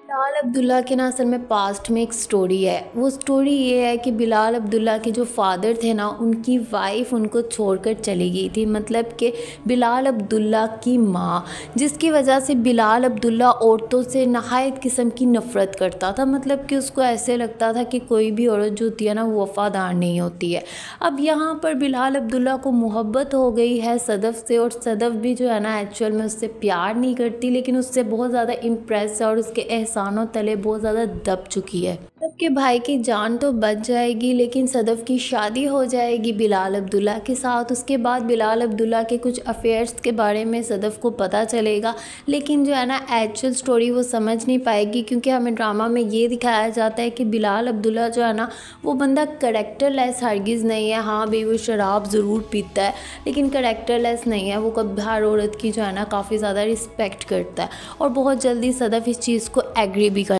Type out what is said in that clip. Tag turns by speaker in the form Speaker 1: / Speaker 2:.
Speaker 1: बिलाल अब्दुल्ला के ना असल में पास्ट में एक स्टोरी है। वो स्टोरी ये है कि बिलाल अब्दुल्ला के जो फादर थे ना, उनकी वाइफ उनको छोड़कर चली गई थी। मतलब कि बिलाल अब्दुल्ला की माँ, जिसकी वजह से बिलाल अब्दुल्ला औरतों से नहायत किस्म की नफ़रत करता था। मतलब कि उसको ऐसे लगता था कि कोई भी औरत जो होती है ना, वो वफ़ादार नहीं होती है। अब यहाँ पर बिलाल अब्दुल्ला को मोहब्बत हो गई है सदफ़ से, और सदफ़ भी जो है ना एक्चुअल में उससे प्यार नहीं करती, लेकिन उससे बहुत ज़्यादा इम्प्रेस है और उसके एहसानों तले बहुत ज़्यादा दब चुकी है। सदफ़ के भाई की जान तो बच जाएगी, लेकिन सदफ़ की शादी हो जाएगी बिलाल अब्दुल्ला के साथ। उसके बाद बिलाल अब्दुल्ला के कुछ अफेयर्स के बारे में सदफ़ को पता चलेगा, लेकिन जो है ना एक्चुअल स्टोरी वो समझ नहीं पाएगी, क्योंकि हमें ड्रामा में ये दिखाया जाता है कि बिलाल अब्दुल्ला जो है ना, वो बंदा करेक्टरलेस हरगिज़ नहीं है। हाँ भाई, वो शराब ज़रूर पीता है, लेकिन करेक्टरलेस नहीं है। वो कभी हर औरत की जो है ना काफ़ी ज़्यादा रिस्पेक्ट करता है, और बहुत जल्दी सदफ़ इस चीज़ को एग्री भी कर